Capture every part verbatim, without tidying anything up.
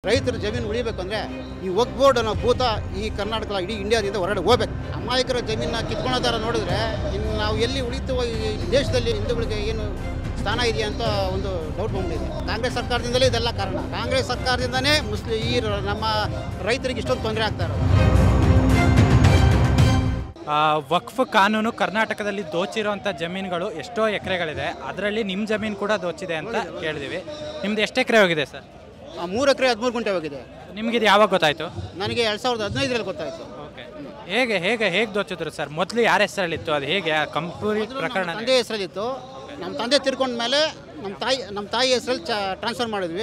ರೈತರ ಜಮೀನು ಉಳಿಬೇಕು ಅಂದರೆ ಈ ವಕ್ಫ್ ಬೋರ್ಡ್ ಅನ್ನೋ ಭೂತ ಈ ಕರ್ನಾಟಕ ಇಡೀ ಇಂಡಿಯಾದಿಂದ ಹೊರಗಡೆ ಹೋಗ್ಬೇಕು. ಅಮಾಯಕರ ಜಮೀನನ್ನ ಕಿತ್ಕೊಳ್ಳೋ ಥರ ನೋಡಿದ್ರೆ ಇನ್ನು ನಾವು ಎಲ್ಲಿ ಉಳಿತು ಈ ದೇಶದಲ್ಲಿ ಹಿಂದೂಗಳಿಗೆ ಏನು ಸ್ಥಾನ ಇದೆಯಾ ಅಂತ ಒಂದು ಡೌಟ್ ಬಂದ್ಬಿಟ್ಟಿದೆ. ಕಾಂಗ್ರೆಸ್ ಸರ್ಕಾರದಿಂದಲೇ ಇದೆಲ್ಲ ಕಾರಣ. ಕಾಂಗ್ರೆಸ್ ಸರ್ಕಾರದಿಂದನೇ ಮುಸ್ಲಿ ಈ ನಮ್ಮ ರೈತರಿಗೆ ಇಷ್ಟೊಂದು ತೊಂದರೆ ಆಗ್ತಾ ಇರೋದು. ವಕ್ಫ್ ಕಾನೂನು ಕರ್ನಾಟಕದಲ್ಲಿ ದೋಚಿರುವಂಥ ಜಮೀನುಗಳು ಎಷ್ಟೋ ಎಕರೆಗಳಿದೆ, ಅದರಲ್ಲಿ ನಿಮ್ಮ ಜಮೀನು ಕೂಡ ದೋಚಿದೆ ಅಂತ ಕೇಳಿದ್ದೀವಿ. ನಿಮ್ದು ಎಷ್ಟು ಎಕರೆ ಹೋಗಿದೆ ಸರ್? ಮೂರು ಎಕರೆ ಹದಿಮೂರು ಗುಂಟೆ ಹೋಗಿದೆ. ನಿಮಗೆ ಇದು ಯಾವಾಗ ಗೊತ್ತಾಯಿತು? ನನಗೆ ಎರಡು ಸಾವಿರದ ಹದಿನೈದರಲ್ಲಿ ಗೊತ್ತಾಯಿತು. ಓಕೆ, ಹೇಗೆ ಹೇಗೆ ಹೇಗೆ ದೋಚಿದ್ರು ಸರ್? ಮೊದಲು ಯಾರ ಹೆಸರಲ್ಲಿತ್ತು ಅದು? ಹೇಗೆ ಕಂಪ್ಲೀಟ್ ಪ್ರಕರಣ? ತಂದೆ ಹೆಸರಲ್ಲಿತ್ತು. ನಮ್ಮ ತಂದೆ ತಿರ್ಕೊಂಡ ಮೇಲೆ ನಮ್ಮ ತಾಯಿ ನಮ್ಮ ತಾಯಿ ಹೆಸರಲ್ಲಿ ಚ ಟ್ರಾನ್ಸ್ಫರ್ ಮಾಡಿದ್ವಿ.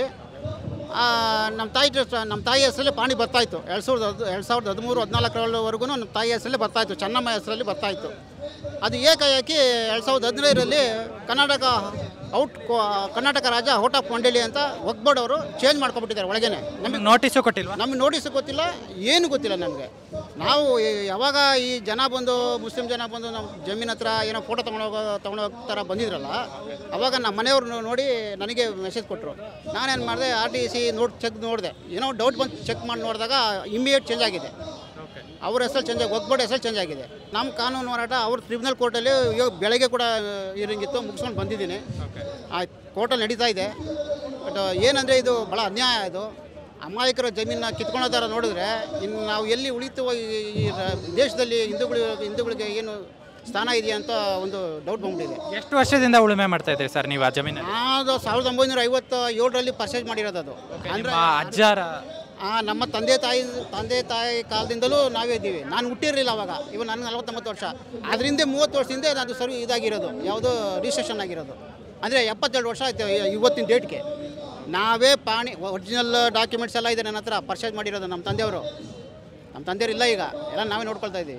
ನಮ್ಮ ತಾಯಿ ನಮ್ಮ ತಾಯಿ ಹೆಸರಲ್ಲಿ ಪಾಣಿ ಬರ್ತಾಯಿತ್ತು. ಎರಡು ಸಾವಿರದ ಹದ್ ಎರಡು ಸಾವಿರದ ಹದಿಮೂರು ಹದಿನಾಲ್ಕರವರೆಗೂ ನಮ್ಮ ತಾಯಿ ಹೆಸರಲ್ಲಿ ಬರ್ತಾಯಿತ್ತು, ಚೆನ್ನಮ್ಮ ಹೆಸರಲ್ಲಿ ಬರ್ತಾಯಿತ್ತು. ಅದು ಏಕಾಏಕಿ ಎರಡು ಸಾವಿರದ ಹದಿನೈದರಲ್ಲಿ ಕರ್ನಾಟಕ ಔಟ್ ಕರ್ನಾಟಕ ರಾಜ್ಯ ಔಟ್ ಆಫ್ ಮಂಡಳಿ ಅಂತ ವಕ್ಫ್ ಬೋರ್ಡ್ ಅವರು ಚೇಂಜ್ ಮಾಡ್ಕೊಬಿಟ್ಟಿದ್ದಾರೆ ಒಳಗೇನೆ. ನಮಗೆ ನೋಟಿಸು ಕೊಟ್ಟಿಲ್ವಾ? ನಮಗೆ ನೋಟಿಸು ಗೊತ್ತಿಲ್ಲ, ಏನು ಗೊತ್ತಿಲ್ಲ ನಮಗೆ. ನಾವು ಯಾವಾಗ ಈ ಜನ ಬಂದು ಮುಸ್ಲಿಂ ಜನ ಬಂದು ನಮ್ಮ ಜಮೀನ್ ಹತ್ರ ಏನೋ ಫೋಟೋ ತೊಗೊಂಡೋಗೋ ತೊಗೊಂಡೋಗೋ ಥರ ಬಂದಿದ್ರಲ್ಲ, ಅವಾಗ ನಮ್ಮ ಮನೆಯವ್ರು ನೋಡಿ ನನಗೆ ಮೆಸೇಜ್ ಕೊಟ್ಟರು. ನಾನೇನು ಮಾಡಿದೆ, R T C note check ನೋಡಿದೆ. ಏನೋ ಡೌಟ್ ಬಂದು ಚೆಕ್ ಮಾಡಿ ನೋಡಿದಾಗ ಇಮಿಡಿಯೇಟ್ ಚೇಂಜ್ ಆಗಿದೆ. ಅವ್ರ ಹೆಸರು ಚೇಂಜ್ ಆಗಿ ವಕ್ಫ್ ಬೋರ್ಡ್ ಹೆಸರು ಚೇಂಜ್ ಆಗಿದೆ. ನಮ್ಮ ಕಾನೂನು ಹೋರಾಟ ಅವ್ರ ಟ್ರಿಬ್ಯುನಲ್ ಕೋರ್ಟಲ್ಲಿ ಇವಾಗ ಬೆಳಗ್ಗೆ ಕೂಡ ಇರಂಗಿತ್ತು, ಮುಗಿಸ್ಕೊಂಡು ಬಂದಿದ್ದೀನಿ. ಆ ಕೋರ್ಟಲ್ಲಿ ನಡೀತಾ ಇದೆ. ಬಟ್ ಏನಂದರೆ ಇದು ಭಾಳ ಅನ್ಯಾಯ. ಇದು ಅಮಾಯಕರ ಜಮೀನನ್ನ ಕಿತ್ಕೊಳ್ಳೋ ಥರ ನೋಡಿದ್ರೆ ಇನ್ನು ನಾವು ಎಲ್ಲಿ ಉಳಿತು ಈ ದೇಶದಲ್ಲಿ ಹಿಂದೂಗಳು ಹಿಂದೂಗಳಿಗೆ ಏನು ಸ್ಥಾನ ಇದೆಯಾ ಅಂತ ಒಂದು ಡೌಟ್ ಬಂದ್ಬಿಟ್ಟಿದೆ. ಎಷ್ಟು ವರ್ಷದಿಂದ ಉಳುಮೆ ಮಾಡ್ತಾ ಇದ್ದೀರಿ ಸರ್ ನೀವು ಆ ಜಮೀನು? ಅದು ಸಾವಿರದ ಒಂಬೈನೂರ ಐವತ್ತ ಏಳರಲ್ಲಿ ಪರ್ಚೇಸ್ ಮಾಡಿರೋದು. ಅದು ಅಂದರೆ ಅಜ್ಜಾರ ನಮ್ಮ ತಂದೆ ತಾಯಿ ತಂದೆ ತಾಯಿ ಕಾಲದಿಂದಲೂ ನಾವೇ ಇದ್ದೀವಿ. ನಾನು ಹುಟ್ಟಿರಲಿಲ್ಲ ಅವಾಗ. ಇವಾಗ ನನಗೆ ನಲವತ್ತೊಂಬತ್ತು ವರ್ಷ. ಅದರಿಂದ ಮೂವತ್ತು ವರ್ಷದಿಂದ ಅದು ಸರ್ವ್ ಇದಾಗಿರೋದು, ಯಾವುದೋ ರಿಜಿಸ್ಟ್ರೇಷನ್ ಆಗಿರೋದು. ಅಂದರೆ ಎಪ್ಪತ್ತೆರಡು ವರ್ಷ ಆಯ್ತು ಇವತ್ತಿನ ಡೇಟ್ಗೆ. ನಾವೇ ಪಾಣಿ ಒರಿಜಿನಲ್ ಡಾಕ್ಯುಮೆಂಟ್ಸ್ ಎಲ್ಲ ಇದೆ ನನ್ನ ಹತ್ರ, ಪರ್ಚೇಸ್ ಮಾಡಿರೋದು. ನಮ್ಮ ತಂದೆಯವರು ನಮ್ಮ ತಂದೆಯವರು ಇಲ್ಲ, ಈಗ ಎಲ್ಲ ನಾವೇ ನೋಡ್ಕೊಳ್ತಾ ಇದ್ದೀವಿ.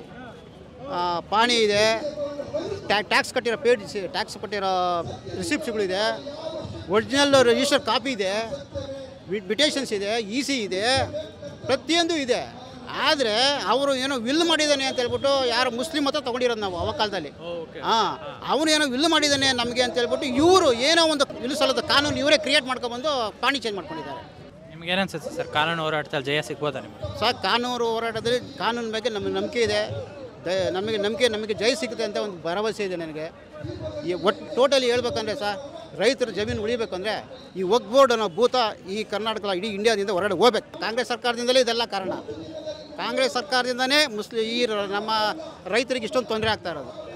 ಪಾಣಿ ಇದೆ, ಟ್ಯಾಕ್ಸ್ ಕಟ್ಟಿರೋ ಪೇಡ್ ಟ್ಯಾಕ್ಸ್ ಕಟ್ಟಿರೋ ರಿಸಿಪ್ಟ್ಸ್ಗಳಿದೆ, ಒರಿಜಿನಲ್ ರಿಜಿಸ್ಟರ್ ಕಾಪಿ ಇದೆ, ಬಿಟೇಷನ್ಸ್ ಇದೆ, ಇ ಸಿ ಇದೆ, ಪ್ರತಿಯೊಂದು ಇದೆ. ಆದರೆ ಅವರು ಏನೋ ವಿಲ್ ಮಾಡಿದ್ದಾನೆ ಅಂತ ಹೇಳ್ಬಿಟ್ಟು ಯಾರು ಮುಸ್ಲಿಂ ಹತ್ರ ತೊಗೊಂಡಿರೋದು ನಾವು ಅವಾಗ ಕಾಲದಲ್ಲಿ. ಹಾಂ, ಅವನು ಏನೋ ವಿಲ್ ಮಾಡಿದ್ದಾನೆ ನಮಗೆ ಅಂತ ಹೇಳ್ಬಿಟ್ಟು ಇವರು ಏನೋ ಒಂದು ವಿಲ್ ಸಲದ ಕಾನೂನು ಇವರೇ ಕ್ರಿಯೇಟ್ ಮಾಡ್ಕೊಬಂದು ಪಾಣಿ ಚೇಂಜ್ ಮಾಡ್ಕೊಂಡಿದ್ದಾರೆ. ನಿಮ್ಗೆ ಏನನ್ಸುತ್ತೆ ಸರ್, ಕಾನೂನು ಹೋರಾಟದಲ್ಲಿ ಜಯ ಸಿಗ್ಬೋದಾ ನಿಮಗೆ? ಸರ್, ಕಾನೂನು ಹೋರಾಟದಲ್ಲಿ ಕಾನೂನು ಬಗ್ಗೆ ನಮಗೆ ನಂಬಿಕೆ ಇದೆ. ದ ನಮಗೆ ನಂಬಿಕೆ ನಮಗೆ ಜಯ ಸಿಗುತ್ತೆ ಅಂತ ಒಂದು ಭರವಸೆ ಇದೆ ನನಗೆ. ಈ ಒಟ್ಟು ಟೋಟಲಿ ಹೇಳ್ಬೇಕಂದ್ರೆ ಸರ್, ರೈತರ ಜಮೀನು ಉಳಿಬೇಕಂದ್ರೆ ಈ ವಕ್ಫ್ ಬೋರ್ಡ್ ಅನ್ನೋ ಭೂತ ಈ ಕರ್ನಾಟಕ ಇಡೀ ಇಂಡಿಯಾದಿಂದ ಹೊರಗಡೆ ಹೋಗ್ಬೇಕು. ಕಾಂಗ್ರೆಸ್ ಸರ್ಕಾರದಿಂದಲೇ ಇದೆಲ್ಲ ಕಾರಣ. ಕಾಂಗ್ರೆಸ್ ಸರ್ಕಾರದಿಂದನೇ ಮುಸ್ಲಿ ಈ ನಮ್ಮ ರೈತರಿಗೆ ಇಷ್ಟೊಂದು ತೊಂದರೆ ಆಗ್ತಾ ಇರೋದು.